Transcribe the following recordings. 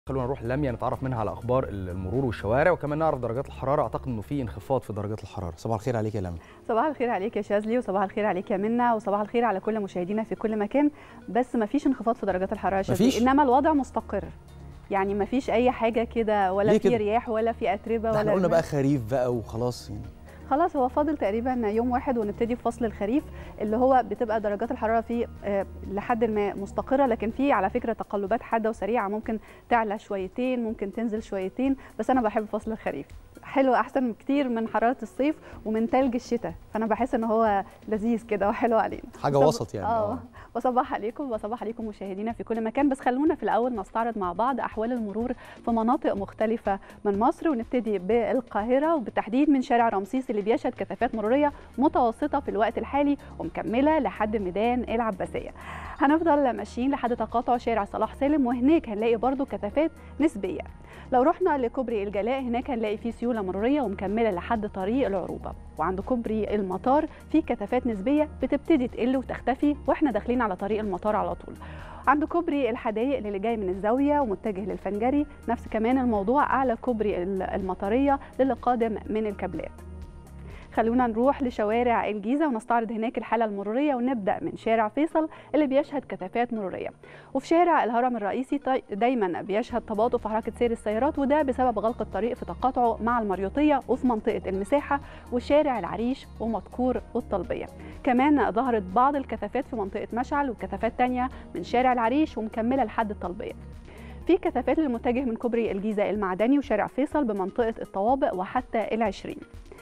خلونا نروح لميا نتعرف منها على اخبار المرور والشوارع، وكمان نعرف درجات الحراره. اعتقد انه في انخفاض في درجات الحراره. صباح الخير عليك يا لميا. صباح الخير عليك يا شاذلي، وصباح الخير عليك يا منى، وصباح الخير على كل مشاهدينا في كل مكان. بس ما فيش انخفاض في درجات الحراره يا شاذلي، انما الوضع مستقر. يعني ما فيش اي حاجه كده، ولا في رياح ولا في اتربه ولا. احنا قلنا بقى خريف بقى وخلاص يعني. خلاص هو فاضل تقريبا يوم واحد ونبتدي في فصل الخريف، اللي هو بتبقى درجات الحراره فيه لحد ما مستقره، لكن فيه على فكره تقلبات حاده وسريعه، ممكن تعلى شويتين ممكن تنزل شويتين. بس انا بحب فصل الخريف، حلو احسن كتير من حراره الصيف ومن تلج الشتاء، فانا بحس ان هو لذيذ كده وحلو علينا، حاجه وسط يعني. وصباح عليكم وصباح عليكم مشاهدينا في كل مكان. بس خلونا في الاول نستعرض مع بعض احوال المرور في مناطق مختلفه من مصر، ونبتدي بالقاهره وبالتحديد من شارع رمسيس اللي بيشهد كثافات مروريه متوسطه في الوقت الحالي ومكمله لحد ميدان العباسيه. هنفضل ماشيين لحد تقاطع شارع صلاح سالم، وهناك هنلاقي برضو كثافات نسبيه. لو رحنا لكوبري الجلاء هناك هنلاقي فيه سيوله مروريه ومكمله لحد طريق العروبه، وعند كوبري المطار في كثافات نسبيه بتبتدي تقل وتختفي واحنا داخلين على طريق المطار على طول. عند كوبري الحدائق اللي جاي من الزاويه ومتجه للفنجري نفس كمان الموضوع اعلى كوبري المطريه للي قادم من الكابلات. خلونا نروح لشوارع الجيزة ونستعرض هناك الحالة المرورية، ونبدأ من شارع فيصل اللي بيشهد كثافات مرورية. وفي شارع الهرم الرئيسي دايما بيشهد تباطؤ في حركة سير السيارات، وده بسبب غلق الطريق في تقاطعه مع المريوطية وفي منطقة المساحة وشارع العريش ومدكور والطلبية. كمان ظهرت بعض الكثافات في منطقة مشعل وكثافات تانية من شارع العريش ومكملة لحد الطلبية. في كثافات للمتجه من كوبري الجيزة المعدني وشارع فيصل بمنطقة الطوابق وحتى العشرين.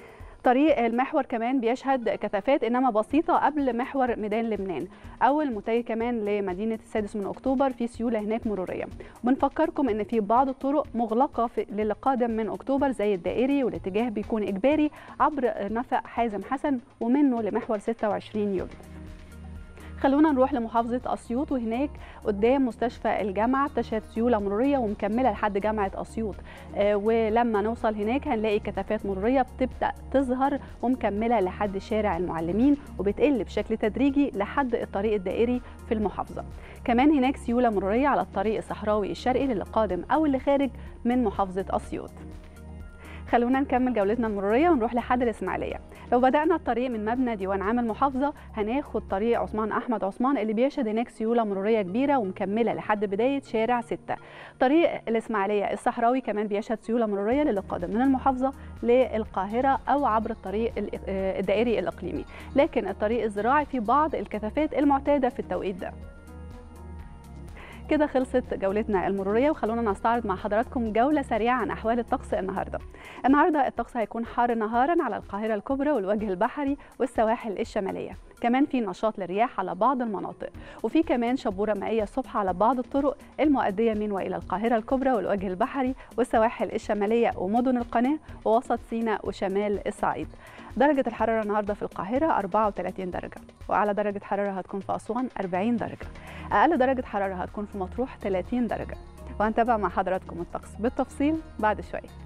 طريق المحور كمان بيشهد كثافات انما بسيطه قبل محور ميدان لبنان، او المتجه كمان لمدينه السادس من اكتوبر في سيوله هناك مروريه. وبنفكركم ان في بعض الطرق مغلقه للي قادم من اكتوبر زي الدائري، والاتجاه بيكون اجباري عبر نفق حازم حسن ومنه لمحور 26 يوليو. خلونا نروح لمحافظة أسيوط، وهناك قدام مستشفى الجامعة بتشهد سيولة مرورية ومكملة لحد جامعة أسيوط. ولما نوصل هناك هنلاقي كثافات مرورية بتبدأ تظهر ومكملة لحد شارع المعلمين وبتقل بشكل تدريجي لحد الطريق الدائري في المحافظة. كمان هناك سيولة مرورية على الطريق الصحراوي الشرقي للي قادم أو اللي خارج من محافظة أسيوط. خلونا نكمل جولتنا المروريه ونروح لحد الاسماعيليه. لو بدانا الطريق من مبنى ديوان عام المحافظه هناخد طريق عثمان احمد عثمان اللي بيشهد هناك سيوله مروريه كبيره ومكمله لحد بدايه شارع 6. طريق الاسماعيليه الصحراوي كمان بيشهد سيوله مروريه للي قادم من المحافظه للقاهره او عبر الطريق الدائري الاقليمي، لكن الطريق الزراعي فيه بعض الكثافات المعتاده في التوقيت ده. كده خلصت جولتنا المرورية، وخلونا نستعرض مع حضراتكم جولة سريعة عن أحوال الطقس النهاردة. النهاردة الطقس هيكون حار نهارا على القاهرة الكبرى والوجه البحري والسواحل الشمالية، كمان في نشاط للرياح على بعض المناطق، وفي كمان شبورة مائية الصبح على بعض الطرق المؤدية من وإلى القاهرة الكبرى والوجه البحري والسواحل الشمالية ومدن القناة ووسط سيناء وشمال الصعيد. درجة الحرارة النهاردة في القاهرة 34 درجة، وأعلى درجة حرارة هتكون في أسوان 40 درجة، أقل درجة حرارة هتكون في مطروح 30 درجة. وهنتابع مع حضراتكم الطقس بالتفصيل بعد شوية.